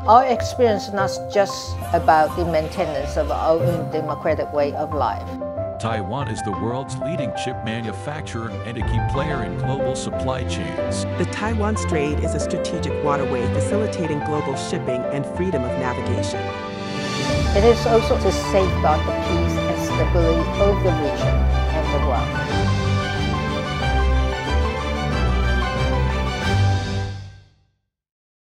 Our experience is not just about the maintenance of our own democratic way of life. Taiwan is the world's leading chip manufacturer and a key player in global supply chains. The Taiwan Strait is a strategic waterway facilitating global shipping and freedom of navigation. It is also to safeguard the peace and stability of the